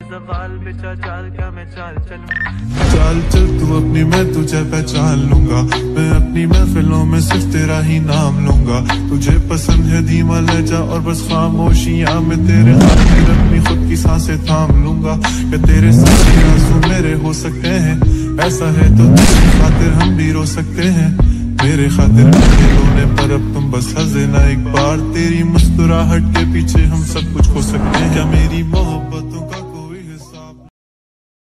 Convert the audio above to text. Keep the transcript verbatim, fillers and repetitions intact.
ज़वाल बिचा चाल क्या मैं चाल चलूं। चाल चल तू अपनी, मैं तुझे पहचान लूंगा। मैं अपनी महफिलों में सिर्फ तेरा ही नाम लूंगा। तुझे पसंद है धीमा लहजा और बस खामोशियां में तेरे हाथ में अपनी खुद की सांसें थाम लूंगा। क्या तेरे सारे आंसू मेरे हो सकते हैं? ऐसा है तो तेरी खातिर हम भी रो सकते हैं। मेरे खातिर मेरे रोने पर अब तुम बस हंसे ना एक बार। तेरी मुस्कुराहट के पीछे हम सब कुछ खो सकते हैं। क्या मेरी मोहब्बतों का